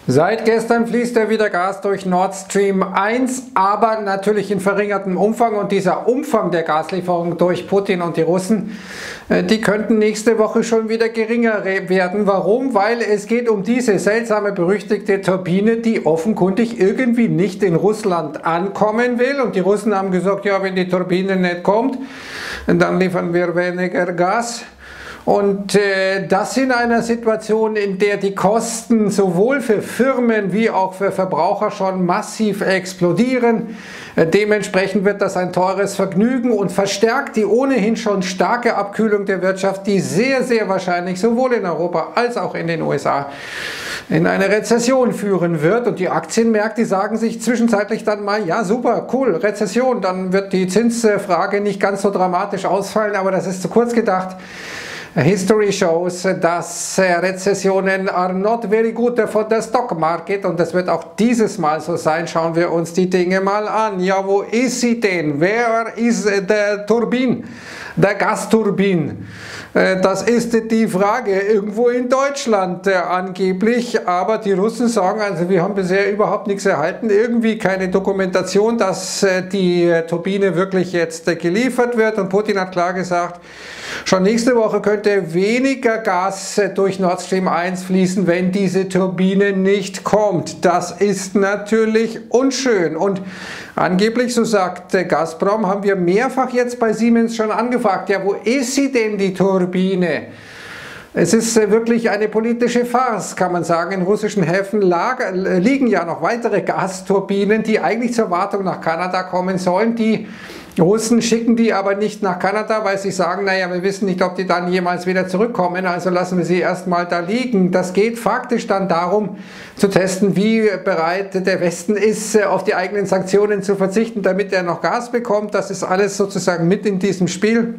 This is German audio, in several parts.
Seit gestern fließt ja wieder Gas durch Nord Stream 1, aber natürlich in verringertem Umfang. Und dieser Umfang der Gaslieferung durch Putin und die Russen, die könnten nächste Woche schon wieder geringer werden. Warum? Weil es geht um diese seltsame, berüchtigte Turbine, die offenkundig irgendwie nicht in Russland ankommen will. Und die Russen haben gesagt, ja, wenn die Turbine nicht kommt, dann liefern wir weniger Gas. Und das in einer Situation, in der die Kosten sowohl für Firmen wie auch für Verbraucher schon massiv explodieren. Dementsprechend wird das ein teures Vergnügen und verstärkt die ohnehin schon starke Abkühlung der Wirtschaft, die sehr, sehr wahrscheinlich sowohl in Europa als auch in den USA in eine Rezession führen wird. Und die Aktienmärkte sagen sich zwischenzeitlich dann mal, ja super, cool, Rezession, dann wird die Zinsfrage nicht ganz so dramatisch ausfallen, aber das ist zu kurz gedacht. History shows dass Rezessionen are not very good for the stock market, und das wird auch dieses Mal so sein. Schauen wir uns die Dinge mal an. Ja, wo ist sie denn? Where is the turbine? Der Gasturbin. Das ist die Frage. Irgendwo in Deutschland angeblich, aber die Russen sagen, also wir haben bisher überhaupt nichts erhalten, irgendwie keine Dokumentation, dass die Turbine wirklich jetzt geliefert wird, und Putin hat klar gesagt, schon nächste Woche könnte weniger Gas durch Nord Stream 1 fließen, wenn diese Turbine nicht kommt. Das ist natürlich unschön, und angeblich, so sagt Gazprom, haben wir mehrfach jetzt bei Siemens schon angefragt, ja, wo ist sie denn, die Turbine? Es ist wirklich eine politische Farce, kann man sagen. In russischen Häfen liegen ja noch weitere Gasturbinen, die eigentlich zur Wartung nach Kanada kommen sollen. Die Russen schicken die aber nicht nach Kanada, weil sie sagen, naja, wir wissen nicht, ob die dann jemals wieder zurückkommen, also lassen wir sie erstmal da liegen. Das geht faktisch dann darum, zu testen, wie bereit der Westen ist, auf die eigenen Sanktionen zu verzichten, damit er noch Gas bekommt. Das ist alles sozusagen mit in diesem Spiel.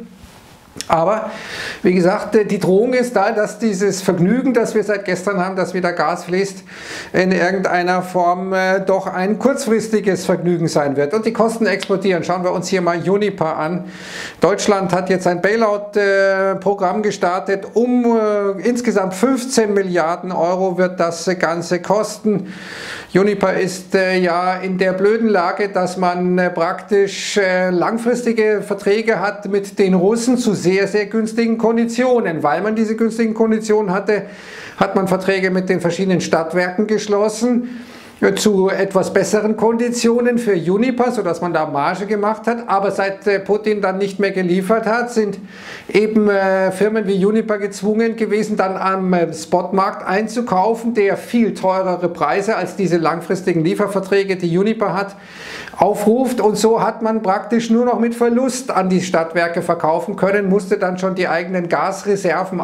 Aber wie gesagt, die Drohung ist da, dass dieses Vergnügen, das wir seit gestern haben, dass wieder Gas fließt, in irgendeiner Form doch ein kurzfristiges Vergnügen sein wird. Und die Kosten explodieren. Schauen wir uns hier mal Uniper an. Deutschland hat jetzt ein Bailout-Programm gestartet. Insgesamt 15 Milliarden Euro wird das Ganze kosten. Uniper ist ja in der blöden Lage, dass man praktisch langfristige Verträge hat mit den Russen zu sehr, sehr günstigen Konditionen. Weil man diese günstigen Konditionen hatte, hat man Verträge mit den verschiedenen Stadtwerken geschlossen zu etwas besseren Konditionen für Uniper, sodass man da Marge gemacht hat. Aber seit Putin dann nicht mehr geliefert hat, sind eben Firmen wie Uniper gezwungen gewesen, dann am Spotmarkt einzukaufen, der viel teurere Preise als diese langfristigen Lieferverträge, die Uniper hat, aufruft. Und so hat man praktisch nur noch mit Verlust an die Stadtwerke verkaufen können, musste dann schon die eigenen Gasreserven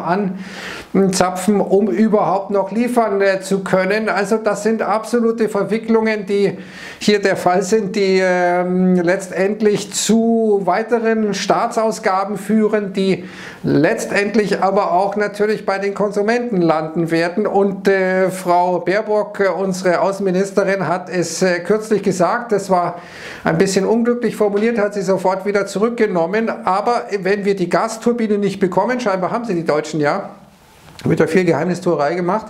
anzapfen, um überhaupt noch liefern zu können. Also das sind absolute Verwicklungen, die hier der Fall sind, die letztendlich zu weiteren Staatsausgaben führen, die letztendlich aber auch natürlich bei den Konsumenten landen werden. Und Frau Baerbock, unsere Außenministerin, hat es kürzlich gesagt, das war ein bisschen unglücklich formuliert, hat sie sofort wieder zurückgenommen. Aber wenn wir die Gasturbine nicht bekommen, scheinbar haben sie die Deutschen ja, wird ja viel Geheimnistuerei gemacht,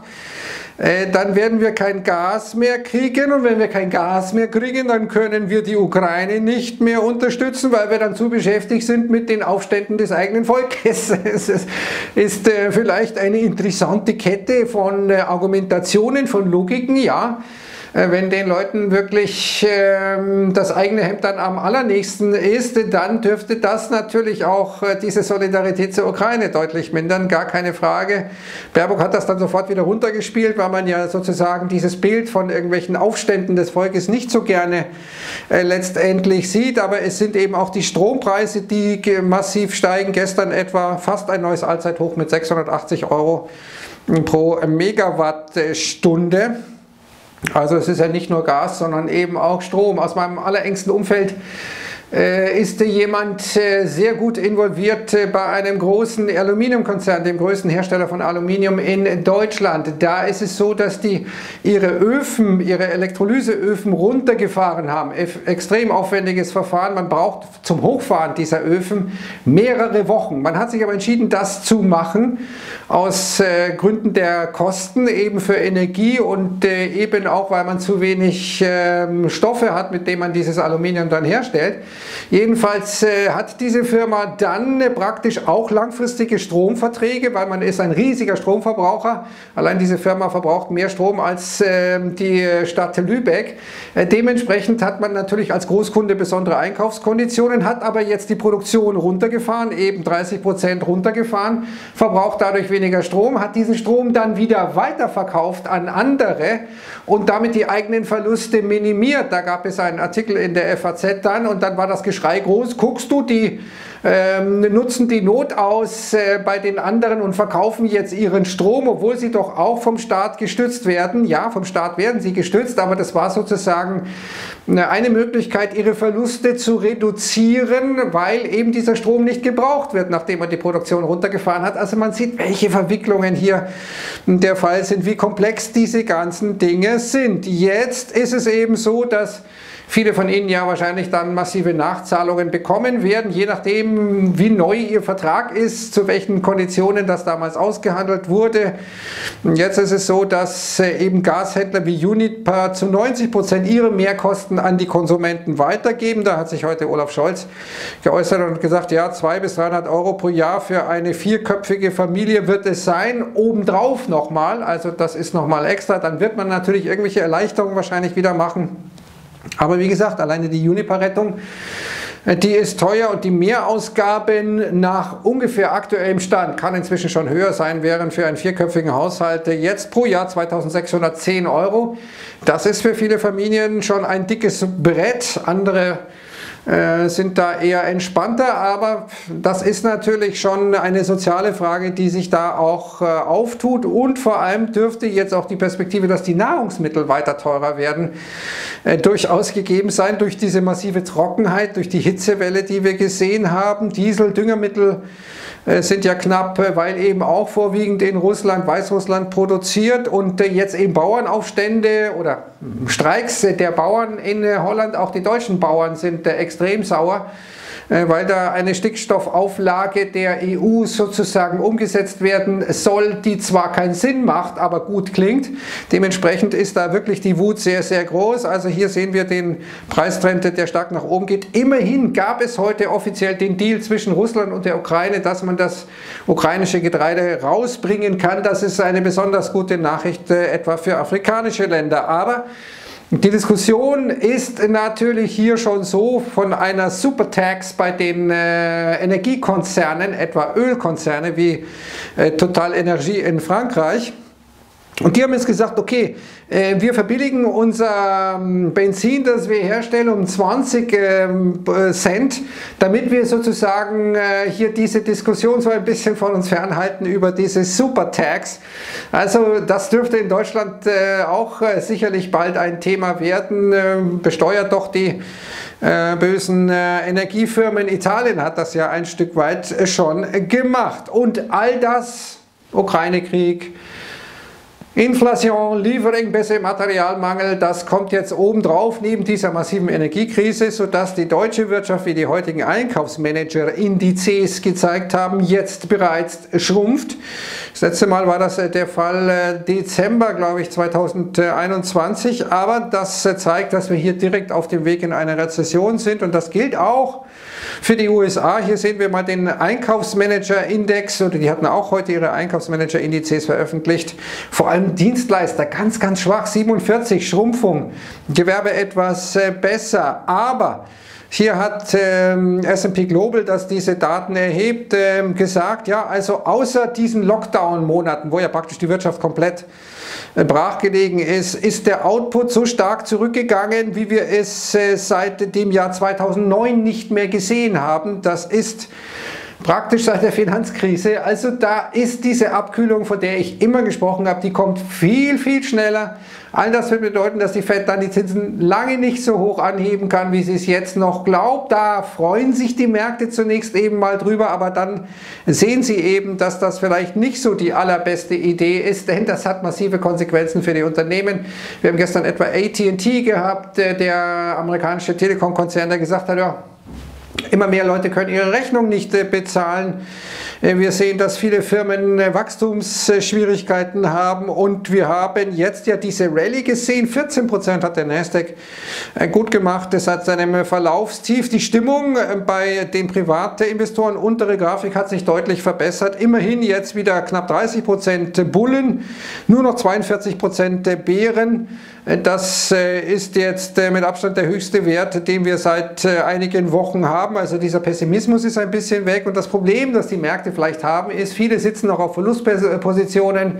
dann werden wir kein Gas mehr kriegen, und wenn wir kein Gas mehr kriegen, dann können wir die Ukraine nicht mehr unterstützen, weil wir dann zu beschäftigt sind mit den Aufständen des eigenen Volkes. Es ist vielleicht eine interessante Kette von Argumentationen, von Logiken, ja. Wenn den Leuten wirklich das eigene Hemd dann am allernächsten ist, dann dürfte das natürlich auch diese Solidarität zur Ukraine deutlich mindern, gar keine Frage. Baerbock hat das dann sofort wieder runtergespielt, weil man ja sozusagen dieses Bild von irgendwelchen Aufständen des Volkes nicht so gerne letztendlich sieht, aber es sind eben auch die Strompreise, die massiv steigen. Gestern etwa fast ein neues Allzeithoch mit 680 € pro Megawattstunde. Also es ist ja nicht nur Gas, sondern eben auch Strom. Aus meinem allerengsten Umfeld ist jemand sehr gut involviert bei einem großen Aluminiumkonzern, dem größten Hersteller von Aluminium in Deutschland. Da ist es so, dass die ihre Elektrolyseöfen runtergefahren haben. Extrem aufwendiges Verfahren. Man braucht zum Hochfahren dieser Öfen mehrere Wochen. Man hat sich aber entschieden, das zu machen, aus Gründen der Kosten, eben für Energie und eben auch, weil man zu wenig Stoffe hat, mit denen man dieses Aluminium dann herstellt. Jedenfalls hat diese Firma dann praktisch auch langfristige Stromverträge, weil man ist ein riesiger Stromverbraucher. Allein diese Firma verbraucht mehr Strom als die Stadt Lübeck. Dementsprechend hat man natürlich als Großkunde besondere Einkaufskonditionen, hat aber jetzt die Produktion runtergefahren, eben 30% runtergefahren, verbraucht dadurch weniger Strom, hat diesen Strom dann wieder weiterverkauft an andere und damit die eigenen Verluste minimiert. Da gab es einen Artikel in der FAZ dann und dann war das Geschrei groß. Guckst du, die nutzen die Not aus bei den anderen und verkaufen jetzt ihren Strom, obwohl sie doch auch vom Staat gestützt werden. Ja, vom Staat werden sie gestützt, aber das war sozusagen eine Möglichkeit, ihre Verluste zu reduzieren, weil eben dieser Strom nicht gebraucht wird, nachdem man die Produktion runtergefahren hat. Also man sieht, welche Verwicklungen hier der Fall sind, wie komplex diese ganzen Dinge sind. Jetzt ist es eben so, dass viele von Ihnen ja wahrscheinlich dann massive Nachzahlungen bekommen werden, je nachdem, wie neu Ihr Vertrag ist, zu welchen Konditionen das damals ausgehandelt wurde. Jetzt ist es so, dass eben Gashändler wie Uniper zu 90% ihre Mehrkosten an die Konsumenten weitergeben. Da hat sich heute Olaf Scholz geäußert und gesagt, ja, 200 bis 300 Euro pro Jahr für eine vierköpfige Familie wird es sein, obendrauf nochmal, also das ist nochmal extra, dann wird man natürlich irgendwelche Erleichterungen wahrscheinlich wieder machen. Aber wie gesagt, alleine die Uniper-Rettung, die ist teuer und die Mehrausgaben nach ungefähr aktuellem Stand, kann inzwischen schon höher sein, wären für einen vierköpfigen Haushalt jetzt pro Jahr 2610 Euro. Das ist für viele Familien schon ein dickes Brett. Andere sind da eher entspannter, aber das ist natürlich schon eine soziale Frage, die sich da auch auftut und vor allem dürfte jetzt auch die Perspektive, dass die Nahrungsmittel weiter teurer werden, durchaus gegeben sein durch diese massive Trockenheit, durch die Hitzewelle, die wir gesehen haben. Diesel, Düngemittel sind ja knapp, weil eben auch vorwiegend in Russland, Weißrussland produziert und jetzt eben Bauernaufstände oder Streiks der Bauern in Holland, auch die deutschen Bauern sind extrem sauer, weil da eine Stickstoffauflage der EU sozusagen umgesetzt werden soll, die zwar keinen Sinn macht, aber gut klingt. Dementsprechend ist da wirklich die Wut sehr, sehr groß. Also hier sehen wir den Preistrend, der stark nach oben geht. Immerhin gab es heute offiziell den Deal zwischen Russland und der Ukraine, dass man das ukrainische Getreide rausbringen kann. Das ist eine besonders gute Nachricht, etwa für afrikanische Länder. Aber die Diskussion ist natürlich hier schon so von einer Supertax bei den Energiekonzernen, etwa Ölkonzerne wie Total Energie in Frankreich. Und die haben jetzt gesagt, okay, wir verbilligen unser Benzin, das wir herstellen, um 20 Cent, damit wir sozusagen hier diese Diskussion so ein bisschen von uns fernhalten über diese Supertax. Also das dürfte in Deutschland auch sicherlich bald ein Thema werden. Besteuert doch die bösen Energiefirmen. Italien hat das ja ein Stück weit schon gemacht. Und all das, Ukraine-Krieg, Inflation, Lieferengpässe, Materialmangel, das kommt jetzt obendrauf neben dieser massiven Energiekrise, sodass die deutsche Wirtschaft, wie die heutigen Einkaufsmanager-Indizes gezeigt haben, jetzt bereits schrumpft. Das letzte Mal war das der Fall Dezember, glaube ich, 2021, aber das zeigt, dass wir hier direkt auf dem Weg in eine Rezession sind und das gilt auch für die USA. Hier sehen wir mal den Einkaufsmanager-Index, oder die hatten auch heute ihre Einkaufsmanager-Indizes veröffentlicht. Vor allem Dienstleister, ganz, ganz schwach, 47, Schrumpfung, Gewerbe etwas besser, aber hier hat S&P Global, das diese Daten erhebt, gesagt, ja, also außer diesen Lockdown-Monaten, wo ja praktisch die Wirtschaft komplett brachgelegen ist, ist der Output so stark zurückgegangen, wie wir es seit dem Jahr 2009 nicht mehr gesehen haben. Das ist praktisch seit der Finanzkrise. Also da ist diese Abkühlung, von der ich immer gesprochen habe, die kommt viel, viel schneller. All das wird bedeuten, dass die Fed dann die Zinsen lange nicht so hoch anheben kann, wie sie es jetzt noch glaubt. Da freuen sich die Märkte zunächst eben mal drüber, aber dann sehen sie eben, dass das vielleicht nicht so die allerbeste Idee ist, denn das hat massive Konsequenzen für die Unternehmen. Wir haben gestern etwa AT&T gehabt, der amerikanische Telekom-Konzern, der gesagt hat, ja, immer mehr Leute können ihre Rechnung nicht bezahlen. Wir sehen, dass viele Firmen Wachstumsschwierigkeiten haben und wir haben jetzt ja diese Rallye gesehen. 14% hat der Nasdaq gut gemacht. Das hat seinem Verlaufstief. Die Stimmung bei den Privatinvestoren, untere Grafik, hat sich deutlich verbessert. Immerhin jetzt wieder knapp 30% Bullen, nur noch 42% Bären. Das ist jetzt mit Abstand der höchste Wert, den wir seit einigen Wochen haben. Also dieser Pessimismus ist ein bisschen weg und das Problem, das die Märkte vielleicht haben, ist, viele sitzen noch auf Verlustpositionen.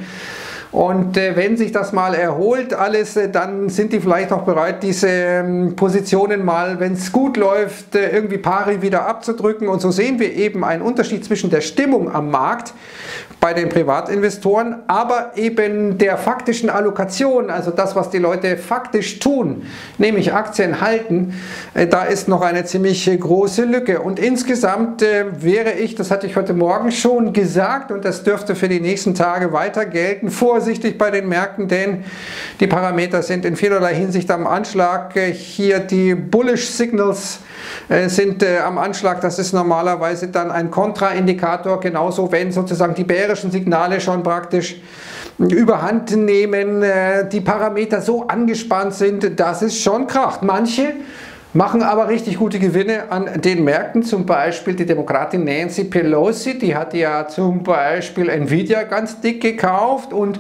Und wenn sich das mal erholt alles, dann sind die vielleicht auch bereit, diese Positionen mal, wenn es gut läuft, irgendwie pari wieder abzudrücken. Und so sehen wir eben einen Unterschied zwischen der Stimmung am Markt bei den Privatinvestoren, aber eben der faktischen Allokation, also das, was die Leute faktisch tun, nämlich Aktien halten, da ist noch eine ziemlich große Lücke. Und insgesamt wäre ich, das hatte ich heute Morgen schon gesagt und das dürfte für die nächsten Tage weiter gelten, vorsichtig bei den Märkten, denn die Parameter sind in vielerlei Hinsicht am Anschlag. Hier die Bullish Signals sind am Anschlag. Das ist normalerweise dann ein Kontraindikator, genauso wenn sozusagen die bärischen Signale schon praktisch überhand nehmen, die Parameter so angespannt sind, dass es schon kracht. Manche machen aber richtig gute Gewinne an den Märkten, zum Beispiel die Demokratin Nancy Pelosi, die hat ja zum Beispiel Nvidia ganz dick gekauft und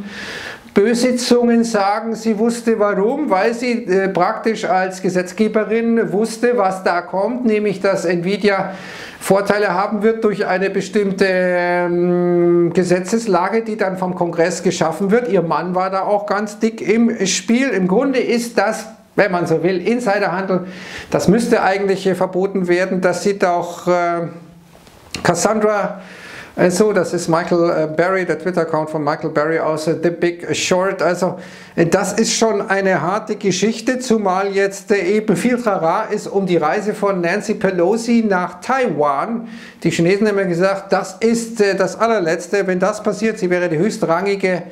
böse Zungen sagen, sie wusste warum, weil sie praktisch als Gesetzgeberin wusste, was da kommt, nämlich dass Nvidia Vorteile haben wird durch eine bestimmte Gesetzeslage, die dann vom Kongress geschaffen wird. Ihr Mann war da auch ganz dick im Spiel. Im Grunde ist das, wenn man so will, Insiderhandel. Das müsste eigentlich verboten werden. Das sieht auch Cassandra so, das ist Michael Berry, der Twitter-Account von Michael Berry aus The Big Short. Also das ist schon eine harte Geschichte, zumal jetzt eben viel Trara ist um die Reise von Nancy Pelosi nach Taiwan. Die Chinesen haben ja gesagt, das ist das allerletzte. Wenn das passiert, sie wäre die höchstrangige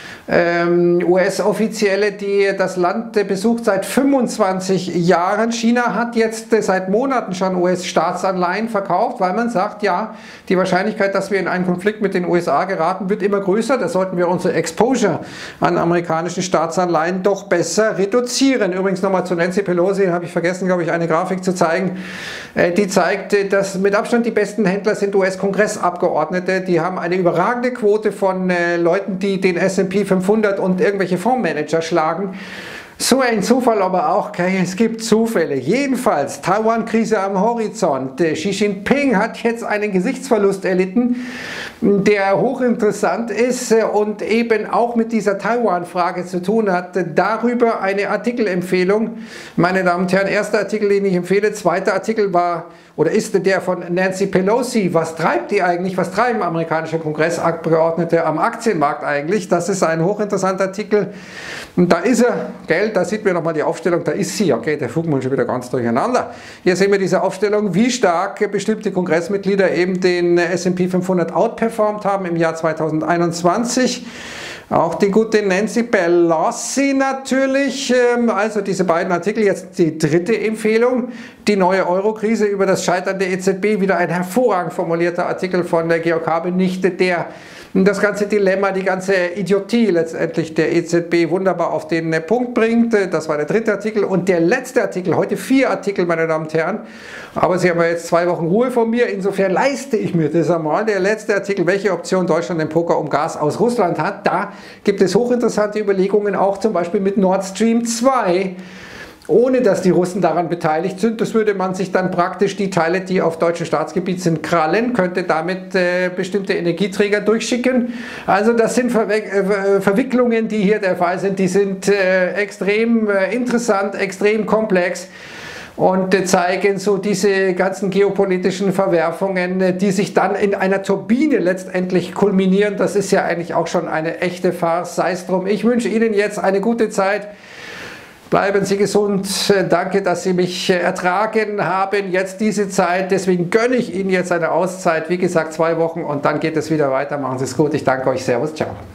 US-Offizielle, die das Land besucht seit 25 Jahren. China hat jetzt seit Monaten schon US-Staatsanleihen verkauft, weil man sagt, ja, die Wahrscheinlichkeit, dass wir in einen Konflikt mit den USA geraten, wird immer größer. Da sollten wir unsere Exposure an amerikanischen Staatsanleihen doch besser reduzieren. Übrigens nochmal zu Nancy Pelosi, habe ich vergessen, glaube ich, eine Grafik zu zeigen, die zeigt, dass mit Abstand die besten Händler sind US-Kongressabgeordnete. Die haben eine überragende Quote von Leuten, die den S&P 500 und irgendwelche Fondsmanager schlagen. So ein Zufall aber auch, okay, es gibt Zufälle. Jedenfalls, Taiwan-Krise am Horizont. Xi Jinping hat jetzt einen Gesichtsverlust erlitten, der hochinteressant ist und eben auch mit dieser Taiwan-Frage zu tun hat. Darüber eine Artikelempfehlung. Meine Damen und Herren, erster Artikel, den ich empfehle. Zweiter Artikel war oder ist der von Nancy Pelosi. Was treibt die eigentlich? Was treiben amerikanische Kongressabgeordnete am Aktienmarkt eigentlich? Das ist ein hochinteressanter Artikel. Und da ist er, gell, da sieht man nochmal die Aufstellung, da ist sie, okay, der Flugmund schon wieder ganz durcheinander. Hier sehen wir diese Aufstellung, wie stark bestimmte Kongressmitglieder eben den S&P 500 outperformt haben im Jahr 2021. Auch die gute Nancy Pelosi natürlich, also diese beiden Artikel, jetzt die dritte Empfehlung, die neue Euro-Krise über das Scheitern der EZB, wieder ein hervorragend formulierter Artikel von Georg Habenichte, der das ganze Dilemma, die ganze Idiotie letztendlich der EZB wunderbar auf den Punkt bringt. Das war der dritte Artikel. Und der letzte Artikel, heute 4 Artikel, meine Damen und Herren, aber Sie haben ja jetzt 2 Wochen Ruhe von mir, insofern leiste ich mir das einmal. Der letzte Artikel, welche Option Deutschland im Poker um Gas aus Russland hat, da gibt es hochinteressante Überlegungen, auch zum Beispiel mit Nord Stream 2, ohne dass die Russen daran beteiligt sind. Das würde man sich dann praktisch die Teile, die auf deutschem Staatsgebiet sind, krallen, könnte damit bestimmte Energieträger durchschicken. Also das sind Verwicklungen, die hier der Fall sind, die sind extrem interessant, extrem komplex. und zeigen so diese ganzen geopolitischen Verwerfungen, die sich dann in einer Turbine letztendlich kulminieren. Das ist ja eigentlich auch schon eine echte Farce, sei es drum. Ich wünsche Ihnen jetzt eine gute Zeit. Bleiben Sie gesund. Danke, dass Sie mich ertragen haben jetzt diese Zeit. Deswegen gönne ich Ihnen jetzt eine Auszeit. Wie gesagt, 2 Wochen und dann geht es wieder weiter. Machen Sie es gut. Ich danke euch. Servus. Ciao.